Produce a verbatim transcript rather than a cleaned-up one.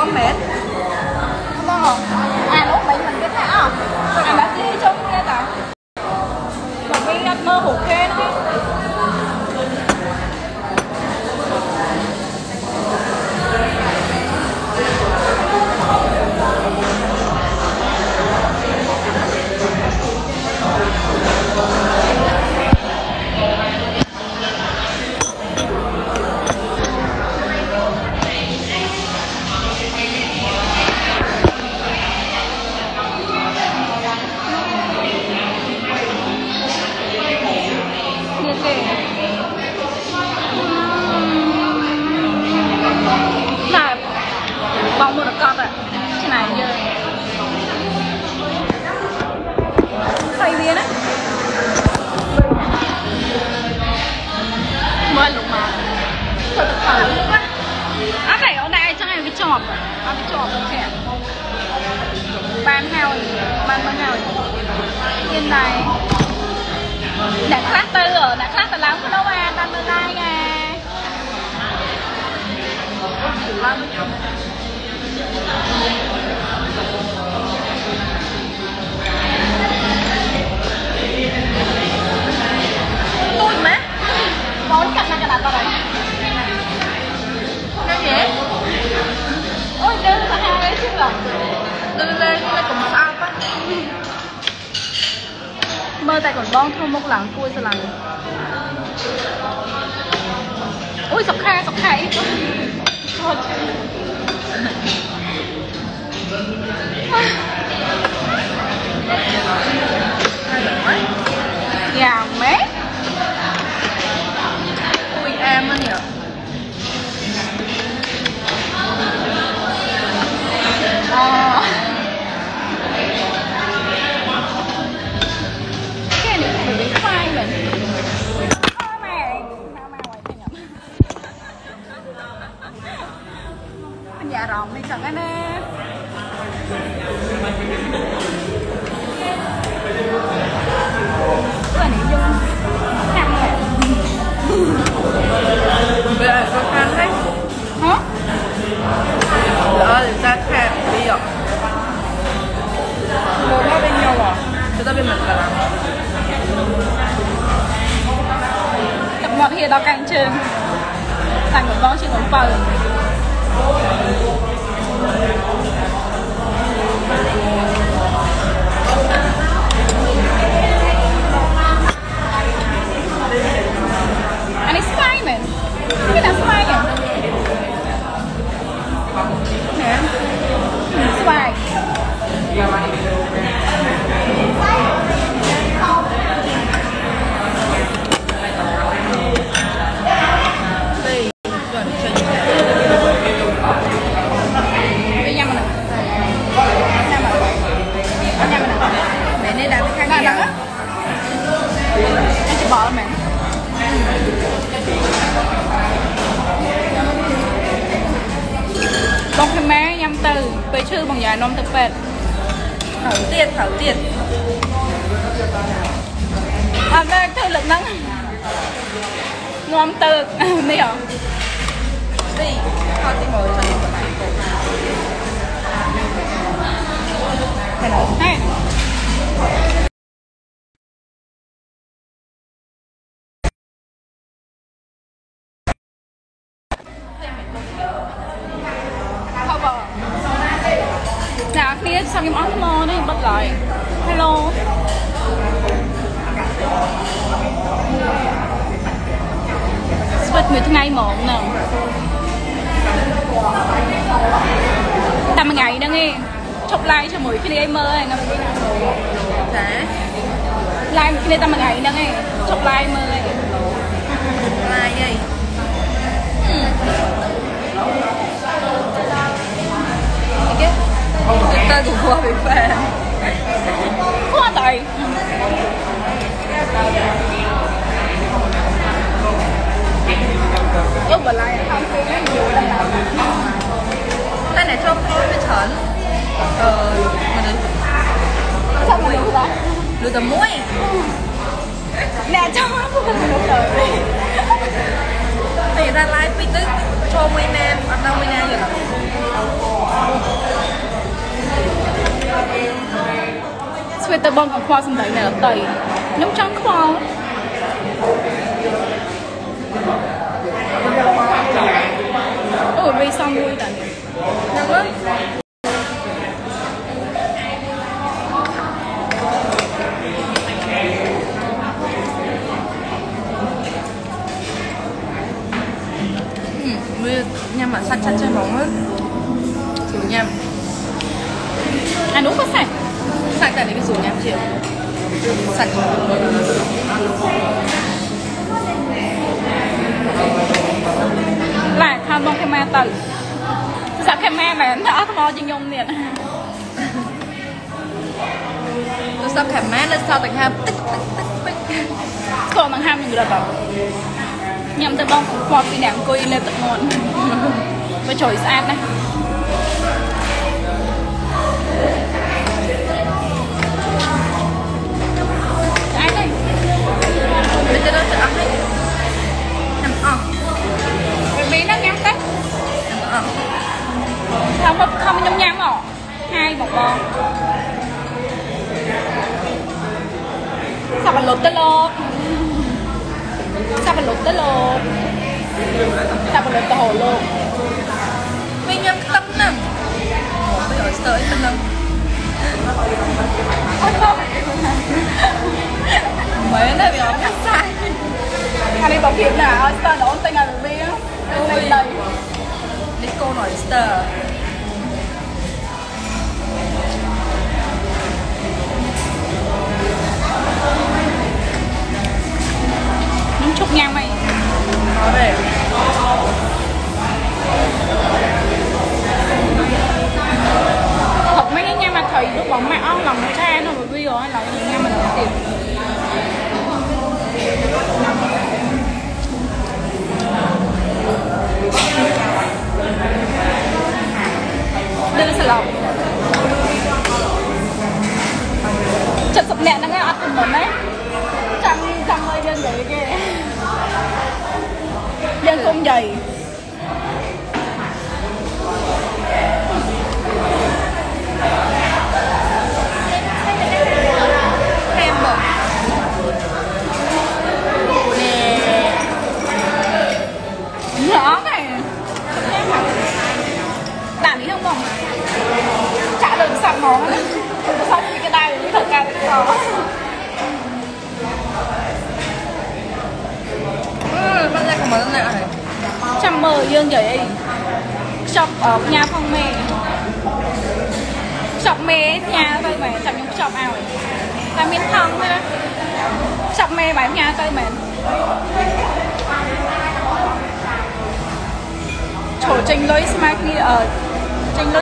con mệt. Không. À lúc mình mình cái thả. À đã đi trong kia ta. Còn mình đặt mơ hụt kia nữa. Bông mua được con rồi. Cái này giờ xoay viên á. Mới lụng mà thật thật quá. Á cái ở đây chắc là cái chọp. Á cái chọp kìa. Bán heo bán bán heo trên này. Đã khác tư rồi, đã khác tư lắm của nó mà ta tư đây nè. Tôi má món cạnh là cái đặt vào đây cái gì ôi đơn là hai đấy chứ là lên lên lên cùng sao á mơ tay còn bon thôi một lần cua sao lần ôi sọc kha sọc kha ít thôi nhà mét ui em á nhỉ ờ cái này phải bị khoai mình ơ mẹ nào mà ngoài thế nhỉ nhà rộng đi chẳng cái nè cái này dung nặng nè bây giờ có khăn đấy hả lỡ thì ta khăn đi rồi một nó bên nhau à chúng ta bên mình cả lắm cặp ngọt hiện đó cạnh trường thành một bó trên một bờ and it's smiling. Look at that smiling. Yeah. Smile. Bông thêm má nhâm từ về chư bằng dài nôm thực vẹt thử tiệt thử tiệt à về thư lực nắng nôm từ đi hả đi thôi đi ngồi cho đi của bạn cái này hay nào kia xong em ống mơ đấy bắt lại hello switch người ngày một nè tầm ngày đó nghe chụp like cho mỗi khi em mơ này nó like khi tầm ngày đó nghe chụp like mơ này like gì kita cũng qua bị phê qua tại lúc bà lại không kia nó nhiều lắm đây này cho tôi với thẩn ờ mà được sao mà được đó được tầm muối nè cho nó cũng được rồi thì ra like pi tức cho nguyên nam bắt đầu nguyên nam rồi tới bông còn khoa xong đấy này là tẩy nhóm trắng khoa ôi vì sao vui tận ngon quá nhằm mà sạch sạch cho bóng á sủ nhằm à đúng có sạch sạch tại vì cái sủ nhằm chịu sạch lại tham bông kem tử sao kem mà nó mò chừng nhung nè tôi sắp khảm mát lên sau thành ham tích tích tích tích còn bằng ham mình được bảo nhầm tới bông khoa phi ném coi lên tận nguồn với chổi sát này ai đây bây giờ nó sẽ ăn đấy nằm ỏng cái bí nó nhắm đấy nằm ỏng không không nhắm nhắm hả hai một con sao mà lột tới lột sao mà lột tới lột sao mà lột tới hồ luôn mình nhắm tâm nè bây giờ sợi tâm nè mấy nơi bị ốm nhắc sai anh đi bảo hiểm nào oyster đổ tên là đi á đây đây đi cô nói oyster những chục ngàn mày có về thật mấy cái nha mà thầy lúc bóng mẹ ong lòng nó cha nó mà bây giờ là những nha mà nó tiền đây là salon chật sụp nẹn nó nghe ăn cùng mình đấy trăm trăm ơi dân vậy kìa dân cung dày em bỏ nè nhỏ này làm gì không bông trả được sạch món sao cái đai mới thật ra được đó bắt ra không món nào này trăm mờ dương vậy shop ở nhà phong mê shop mê nhà tôi mà chậm những shop nào là miền thăng thôi shop mê bán nhà tôi mà chỗ trình lối smart như ở